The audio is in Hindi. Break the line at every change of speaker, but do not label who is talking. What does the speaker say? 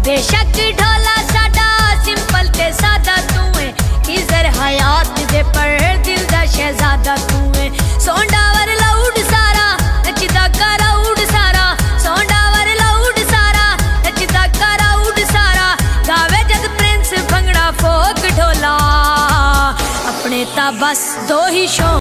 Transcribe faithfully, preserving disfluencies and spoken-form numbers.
बेशक ढोला साडा सिंपल ते सादा तू है, खिजर हयात दे पर दिल दा शहजादा तू है। सोंडावर लाउड सारा नचदा कराउड सारा, सोंडावर लाउड सारा नचदा कराउड सारा, गावे जद प्रिंस भंगड़ा फोक ढोला, अपने ता बस दो ही शौक।